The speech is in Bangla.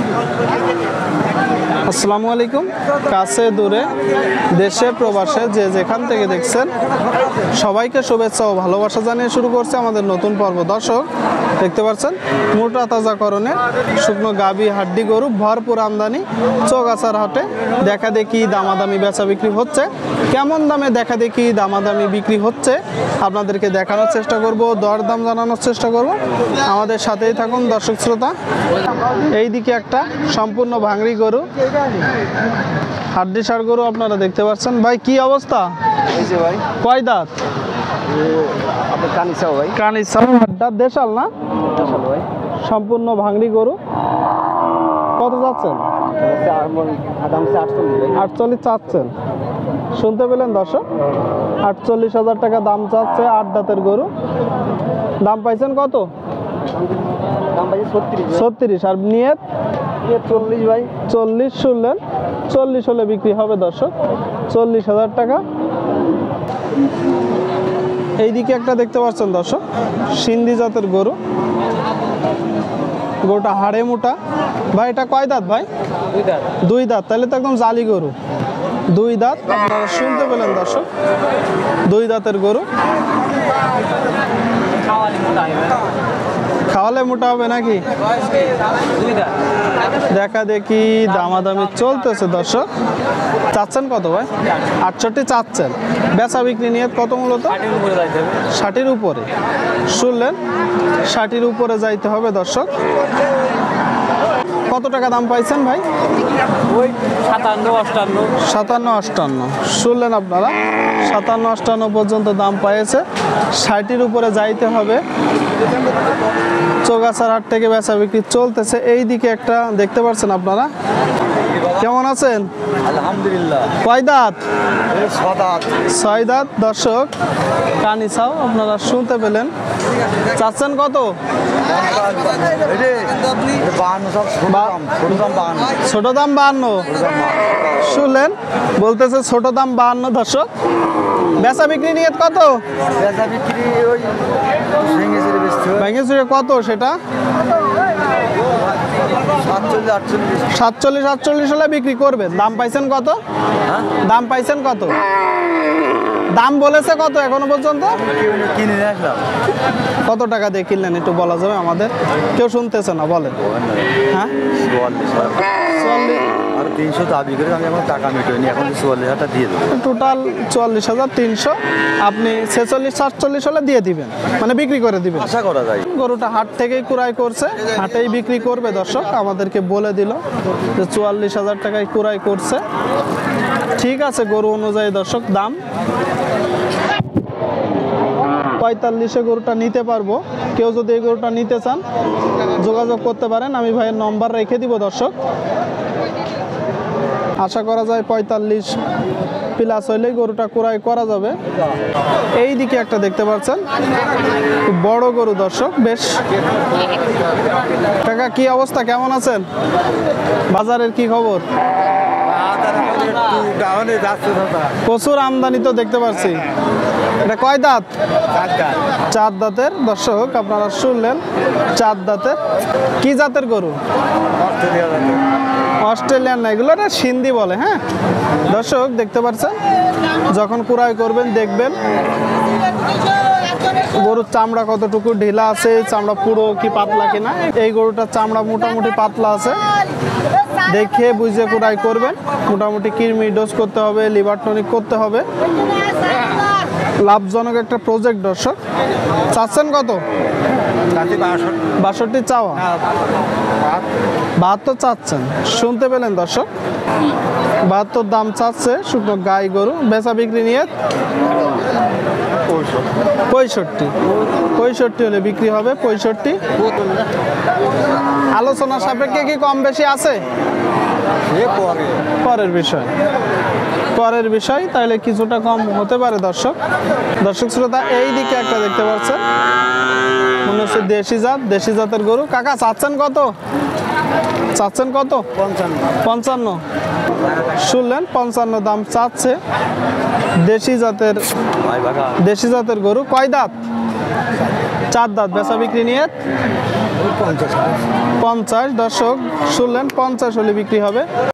আসসালামু আলাইকুম। কাছে দূরে দেশে প্রবাসে যে যেখান থেকে দেখছেন সবাইকে শুভেচ্ছা ও ভালোবাসা জানিয়ে শুরু করছে আমাদের নতুন পর্ব। দর্শক দেখতে পাচ্ছেন মোটা তাজাকরণে শুকনো গাভী হাড্ডি গরু ভরপুর আমদানি চৌগাছার হাটে দেখা দেখি দামাদামি বেচা বিক্রি হচ্ছে। কেমন দামে দেখা দেখি দামাদামি বিক্রি হচ্ছে আপনাদেরকে দেখানোর চেষ্টা করব, দরদাম জানানোর চেষ্টা করব। আমাদের সাথেই থাকুন দর্শক শ্রোতা। এইদিকে একটা সম্পূর্ণ ভাঙড়ি গরু, হাড্ডি সার গরু আপনারা দেখতে পাচ্ছেন। ভাই কি অবস্থা? ভাই কয় দাঁত? আপনার কানিসাও ভাই, কানিসা হাড্ডা দেশাল না? ভাই সম্পূর্ণ ভাঙড়ি গরু। কত যাচ্ছেন? 48 চাচ্ছেন। শুনতে পেলেন দর্শক, 48,000 টাকা দাম চাচ্ছে। 8 দাঁতের গরু। দাম পাইছেন কত? দাম ভাই 36। আর নিয়ত 40 ভাই। 40 শুনলেন, 40 হলে বিক্রি হবে দর্শক। 40,000 টাকা। এইদিকে একটা দেখতে পাচ্ছেন দর্শক, সিন্ধি জাতের গরু। গরুটা হাড়ে মোটা। ভাই এটা কয় দাঁত ভাই? 2 দাঁত। তাহলে তো একদম জালি গরু। 2 দাঁত আপনারা শুনতে পেলেন দর্শক, 2 দাঁতের গরু। খাওয়ালে মোটা হবে নাকি? দেখা দেখি দামাদামি চলতেছে দর্শক। চাচ্ছেন কত ভাই? 68 চাচ্ছেন। বেচা বিক্রি নিয়ে কত মূলত? 60-এর উপরে। শুনলেন, 60-এর উপরে যাইতে হবে দর্শক। কত টাকা দাম পাইছেন ভাই? 57-58। শুনলেন আপনারা, 57-58 পর্যন্ত দাম পাইছে। 60-এর উপরে যাইতে হবে। চৌগাছার হাট থেকে বেচা বিক্রি চলতেছে। এই দিকে একটা দেখতে পাচ্ছেন আপনারা। কেমন আছেন? আলহামদুলিল্লাহ। কয় দাঁত? 6 দাঁত। 6 দাঁত দর্শক। কানিসাও আপনারা শুনতে পেলেন। চাচ্ছেন কত? ছোট দাম 52। শুনলেন, বলতেছে ছোট দাম 52 দর্শক। বেচা বিক্রি নিয়ে কত? বেচা বিক্রি ওই ভেঙে কত সেটা? 47-48 হলে বিক্রি করবেন। দাম পাইছেন কত? দাম পাইছেন কত? দাম বলেছে কত এখনো পর্যন্ত? কিনে আসলাম। কত টাকা দিয়ে কিনলেন একটু বলা যাবে আমাদের? কেউ শুনতেছে না, বলেন। হ্যাঁ 44। আর 300 দাবি করে আমি এখন টাকা মিটাইনি, এখন 44,000 দিয়ে দেবো। টোটাল 44,300। আপনি 46-47 হলে দিয়ে দিবেন, মানে বিক্রি করে দিবেন। আশা করা যায়। গরুটা হাট থেকেই কুড়াই করছে, হাটেই বিক্রি করবে দর্শক। আমাদেরকে বলে দিল যে 44,000 টাকায় কুড়াই করছে। ঠিক আছে, গরু অনুযায়ী দর্শক দাম। 45-এ গরুটা নিতে পারবো। কেউ যদি এই গরুটা নিতে চান যোগাযোগ করতে পারেন। আমি ভাইয়ের নম্বর রেখে দিব দর্শক। আশা করা যায় 45 প্লাস হইলেই গরুটা ক্রয় করা যাবে। এই দিকে একটা দেখতে পাচ্ছেন বড় গরু দর্শক, বেশ। কাকা কি অবস্থা, কেমন আছেন? বাজারের কি খবর? প্রচুর আমদানি তো দেখতে পাচ্ছি। এটা কয় দাঁত? 4 দাঁতের দর্শক। আপনারা শুনলেন, 4 দাঁতের। কি জাতের গরু? অস্ট্রেলিয়ান না, এগুলো না সিন্ধি বলে। হ্যাঁ দর্শক দেখতে পাচ্ছেন, যখন কুড়াই করবেন দেখবেন গরুর চামড়া কতটুকু ঢিলা আছে, চামড়া পুরো কি পাতলা কিনা। এই গরুটার চামড়া মোটামুটি পাতলা আছে, দেখে বুঝে কুড়াই করবেন। মোটামুটি কৃমি ডোজ করতে হবে, লিভার টনিক করতে হবে। লাভজনক একটা প্রজেক্ট দর্শক। চাচ্ছেন কত? 62 চাওয়া, 72 চাচ্ছেন। শুনতে পেলেন দর্শক, 72 দাম চাচ্ছে শুকনো গাই গরু। বেচা বিক্রি নিয়ে 65 হলে বিক্রি হবে। 65 আলোচনা সাপেক্ষে কি কম বেশি আছে? পরের বিষয়, তাহলে কিছুটা কম হতে পারে দর্শক। দর্শক শ্রোতা এই দিকে একটা দেখতে পাচ্ছেন, মনে হচ্ছে দেশি জাতের গরু। কাকা চাচ্ছেন কত? 55। শুনলেন, 55 দাম চাচ্ছে। দেশি জাতের গরু। কয় দাঁত? 4 দাঁত। বেচা বিক্রি নিয়ে 50 50 দর্শক শুনলেন 50 হলে বিক্রি হবে।